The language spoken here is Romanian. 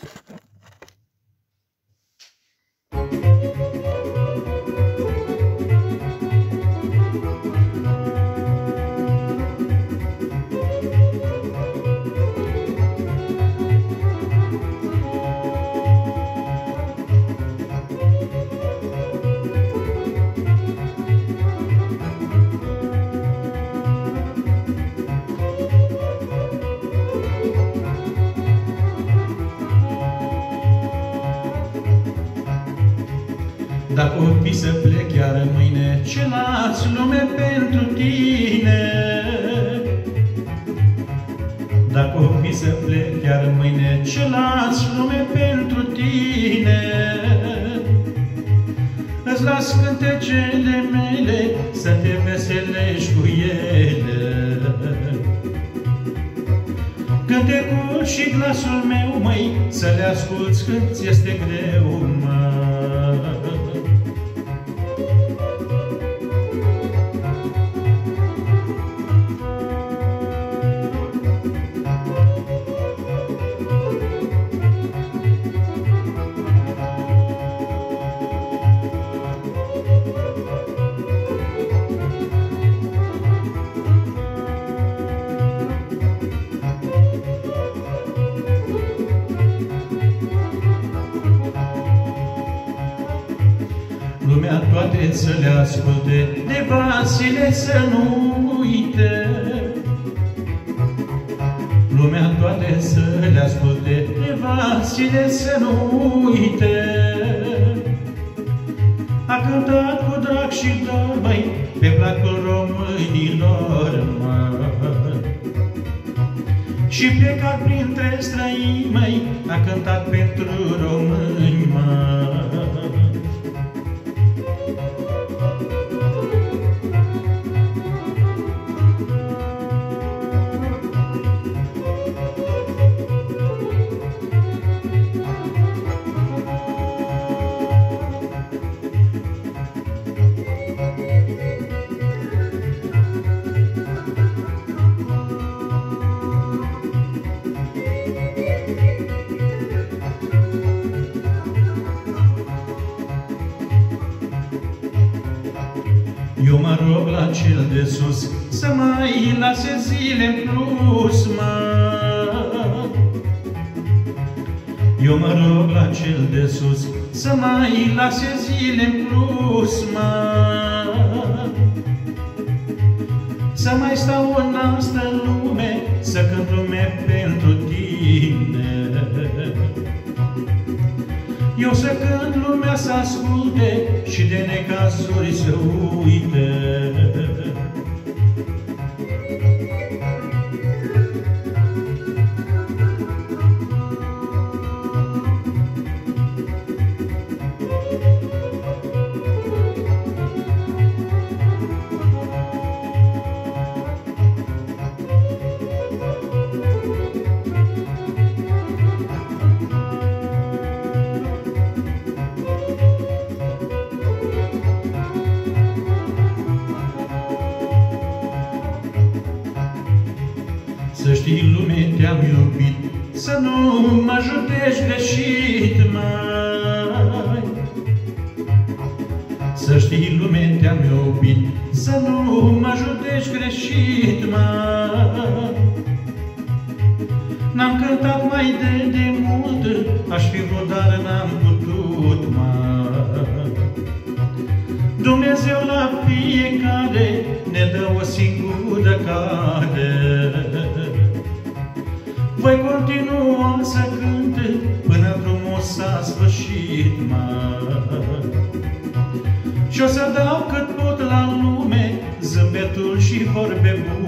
Dacă o fi să plec chiar mâine, ce las lume pentru tine? Dacă o fi să plec chiar mâine, ce las lume pentru tine? Îți las cântecele mele, să te veselești cu ele. Cântecul și glasul meu, măi, să le asculți când ți este greu, mă. Lumea toate să le asculte, de Vasile să nu uite. Lumea toate să le asculte, de Vasile să nu uite. A cântat cu drag și dor, măi, pe placul românilor, mă. Și plecat printre străini, măi, a cântat pentru români, mă. Eu mă rog la cel de sus să mai lase zile în plus, mă. Eu mă rog la cel de sus să mai lase zile în plus, mă. Să mai stau în asta lume, să cânt lume pentru tine. Eu să cânt lumea să asculte și de necazuri să uite. Să știi, lume, te-am iubit, să nu mă judești greșit, mai. Să știi, lume, te-am iubit, să nu mă judești greșit, mai. N-am cântat mai de mult, aș fi vrut, dar n-am putut, mai. Dumnezeu la fiecare ne dă o singură cale. Voi continua să cânt până frumos s-a sfârșit, mă. Și o să dau cât pot la lume zâmbetul și vorbe bune.